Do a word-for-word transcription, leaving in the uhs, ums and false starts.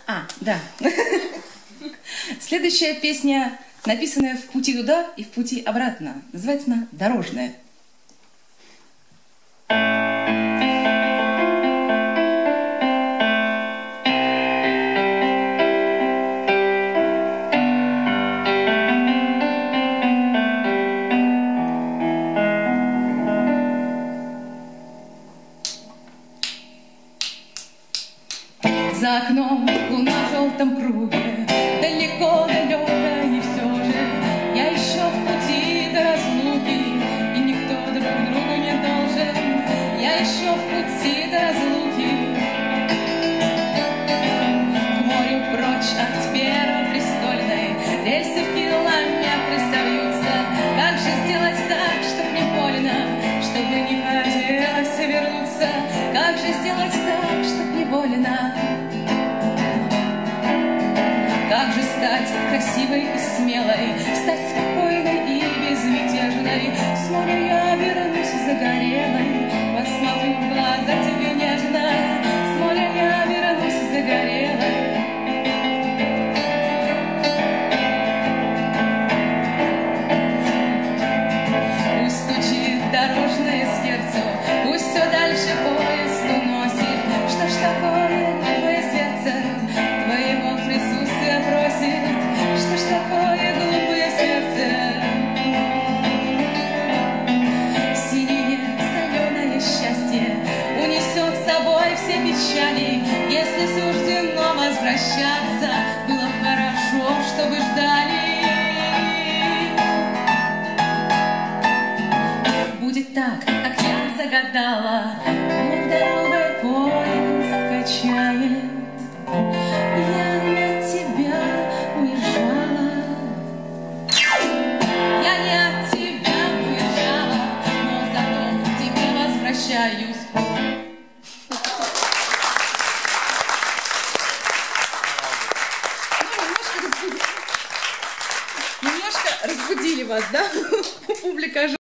А, да. Следующая песня, написанная в пути туда и в пути обратно. Называется она «Дорожная». За окном луна в желтом круге, далеко, далеко, и все же я еще в пути до разлуки, и никто друг другу не должен. Я еще в пути до разлуки, к морю прочь от Первопрестольной, рельсы в километры совьются. Как же сделать так, чтоб не больно, чтобы не хотелось вернуться? Как же сделать так, чтоб не больно? Как же стать красивой и смелой, стать спокойной и безмятежной? С моря я вернусь загорелой, посмотрю в глаза тебе нежно. С моря я вернусь загорелой. Пусть стучит дорожное сердце, пусть все дальше поезд уносит. Что ж такое твое сердце, твоего присутствия просит? Что ж такое глупое сердце? Синее соленое счастье унесет с собой все печали. Если суждено возвращаться, было б хорошо, чтобы ждали. Будет так, как я загадала, вновь дорогой поезд качает. Я не от тебя уезжала, я не от тебя уезжала, но зато к тебе возвращаюсь. Ну, немножко разбудили вас, да? Публика